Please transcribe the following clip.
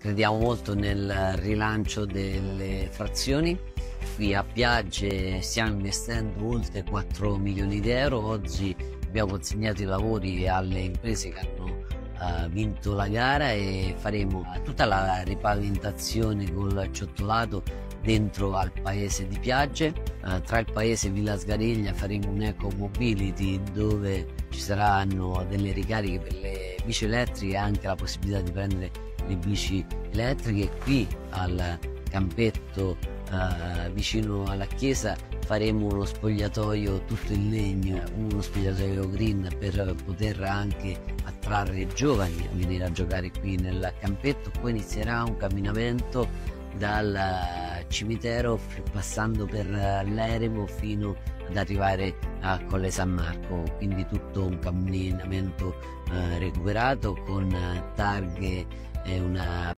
Crediamo molto nel rilancio delle frazioni. Qui a Piagge stiamo investendo oltre 4 milioni di euro. Oggi abbiamo consegnato i lavori alle imprese che hanno vinto la gara e faremo tutta la ripavimentazione col ciottolato dentro al paese di Piagge. Tra il paese e Villa Sgariglia faremo un eco mobility dove ci saranno delle ricariche per le bici elettriche e anche la possibilità di prendere le bici elettriche. Qui al campetto vicino alla chiesa faremo uno spogliatoio tutto in legno, uno spogliatoio green per poter anche attrarre giovani a venire a giocare qui nel campetto. Poi inizierà un camminamento dal cimitero passando per l'Eremo fino ad arrivare a Colle San Marco, quindi tutto un camminamento recuperato con targhe e una